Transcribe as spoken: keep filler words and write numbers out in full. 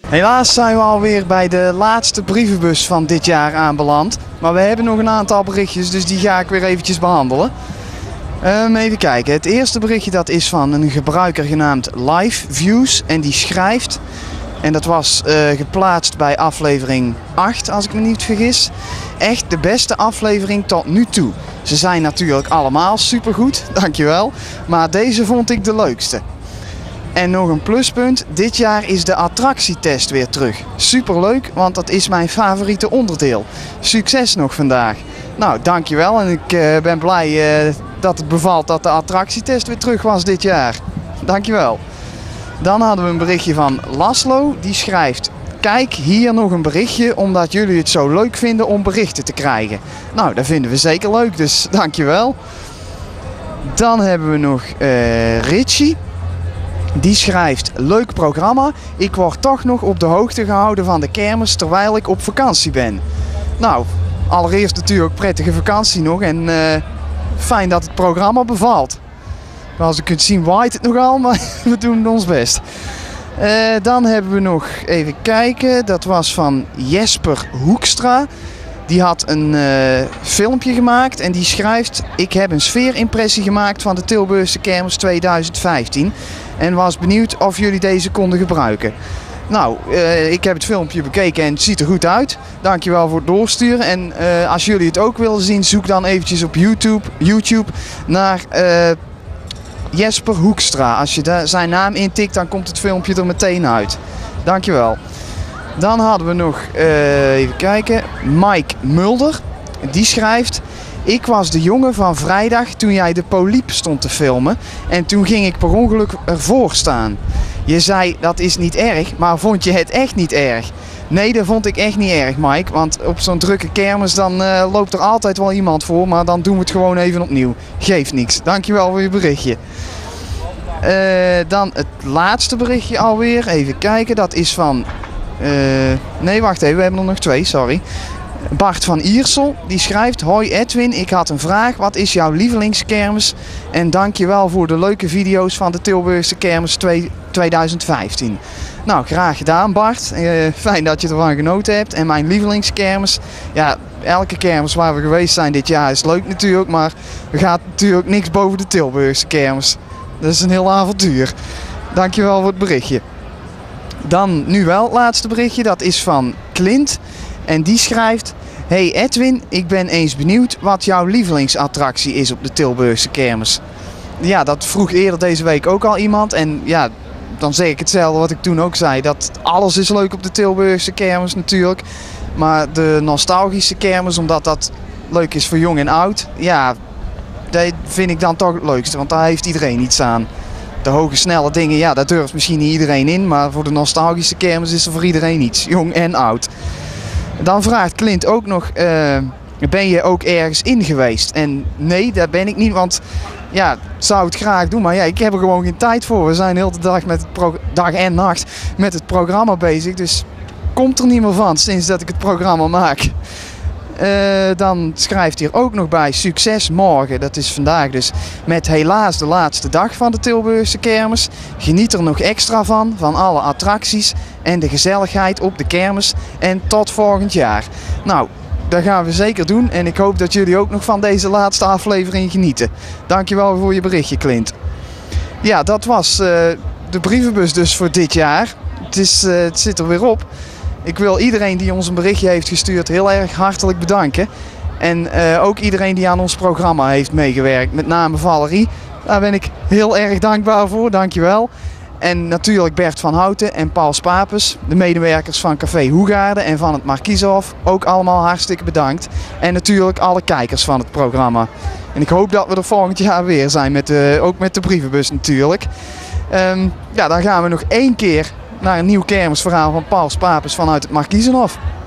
Helaas zijn we alweer bij de laatste brievenbus van dit jaar aanbeland. Maar we hebben nog een aantal berichtjes, dus die ga ik weer eventjes behandelen. Um, even kijken. Het eerste berichtje dat is van een gebruiker genaamd LiveViews. En die schrijft, en dat was uh, geplaatst bij aflevering acht als ik me niet vergis. Echt de beste aflevering tot nu toe. Ze zijn natuurlijk allemaal supergoed, dankjewel. Maar deze vond ik de leukste. En nog een pluspunt, dit jaar is de attractietest weer terug. Superleuk, want dat is mijn favoriete onderdeel. Succes nog vandaag. Nou, dankjewel en ik uh, ben blij uh, dat het bevalt dat de attractietest weer terug was dit jaar. Dankjewel. Dan hadden we een berichtje van Laszlo, die schrijft: kijk, hier nog een berichtje omdat jullie het zo leuk vinden om berichten te krijgen. Nou, dat vinden we zeker leuk, dus dankjewel. Dan hebben we nog uh, Richie. Die schrijft: leuk programma, ik word toch nog op de hoogte gehouden van de kermis terwijl ik op vakantie ben. Nou, allereerst natuurlijk prettige vakantie nog en uh, fijn dat het programma bevalt. Zoals u kunt zien waait het nogal, maar we doen ons best. Uh, dan hebben we nog, even kijken, dat was van Jesper Hoekstra. Die had een uh, filmpje gemaakt en die schrijft: ik heb een sfeerimpressie gemaakt van de Tilburgse Kermis tweeduizend vijftien. En was benieuwd of jullie deze konden gebruiken. Nou, uh, ik heb het filmpje bekeken en het ziet er goed uit. Dankjewel voor het doorsturen. En uh, als jullie het ook willen zien, zoek dan eventjes op YouTube, YouTube naar uh, Jesper Hoekstra. Als je de, zijn naam intikt, dan komt het filmpje er meteen uit. Dankjewel. Dan hadden we nog, uh, even kijken, Mike Mulder. Die schrijft: ik was de jongen van vrijdag toen jij de Polyp stond te filmen. En toen ging ik per ongeluk ervoor staan. Je zei dat is niet erg, maar vond je het echt niet erg? Nee, dat vond ik echt niet erg, Mike. Want op zo'n drukke kermis dan uh, loopt er altijd wel iemand voor. Maar dan doen we het gewoon even opnieuw. Geeft niks. Dankjewel voor je berichtje. Uh, dan het laatste berichtje alweer. Even kijken, dat is van... Uh, nee, wacht even, we hebben er nog twee, sorry. Bart van Iersel, die schrijft: hoi Edwin, ik had een vraag. Wat is jouw lievelingskermis? En dankjewel voor de leuke video's van de Tilburgse Kermis tweeduizend vijftien. Nou, graag gedaan Bart. Uh, fijn dat je ervan genoten hebt. En mijn lievelingskermis, ja, elke kermis waar we geweest zijn dit jaar is leuk natuurlijk. Maar er gaat natuurlijk niks boven de Tilburgse Kermis. Dat is een heel avontuur. Dankjewel voor het berichtje. Dan nu wel het laatste berichtje, dat is van Clint. En die schrijft: hey Edwin, ik ben eens benieuwd wat jouw lievelingsattractie is op de Tilburgse Kermis. Ja, dat vroeg eerder deze week ook al iemand. En ja, dan zeg ik hetzelfde wat ik toen ook zei. Dat alles is leuk op de Tilburgse Kermis natuurlijk. Maar de nostalgische kermis, omdat dat leuk is voor jong en oud. Ja, dat vind ik dan toch het leukste. Want daar heeft iedereen iets aan. De hoge snelle dingen, ja, daar durft misschien niet iedereen in. Maar voor de nostalgische kermis is er voor iedereen iets. Jong en oud. Dan vraagt Clint ook nog: uh, ben je ook ergens in geweest? En nee, daar ben ik niet, want ja, zou het graag doen, maar ja, ik heb er gewoon geen tijd voor. We zijn de hele dag, met het pro dag en nacht met het programma bezig, dus komt er niet meer van sinds dat ik het programma maak. Uh, dan schrijft hij er ook nog bij: succes morgen, dat is vandaag dus, met helaas de laatste dag van de Tilburgse Kermis. Geniet er nog extra van, van alle attracties en de gezelligheid op de kermis. En tot volgend jaar. Nou, dat gaan we zeker doen en ik hoop dat jullie ook nog van deze laatste aflevering genieten. Dankjewel voor je berichtje, Clint. Ja, dat was uh, de brievenbus dus voor dit jaar. Het, is, uh, het zit er weer op. Ik wil iedereen die ons een berichtje heeft gestuurd heel erg hartelijk bedanken. En uh, ook iedereen die aan ons programma heeft meegewerkt. Met name Valerie. Daar ben ik heel erg dankbaar voor. Dankjewel. En natuurlijk Bert van Houten en Paul Spapes. De medewerkers van Café Hoegaarden en van het Markieshof. Ook allemaal hartstikke bedankt. En natuurlijk alle kijkers van het programma. En ik hoop dat we er volgend jaar weer zijn. Met de, ook met de brievenbus natuurlijk. Um, ja, dan gaan we nog één keer naar een nieuw kermisverhaal van Paul Spapes vanuit het Markieshof.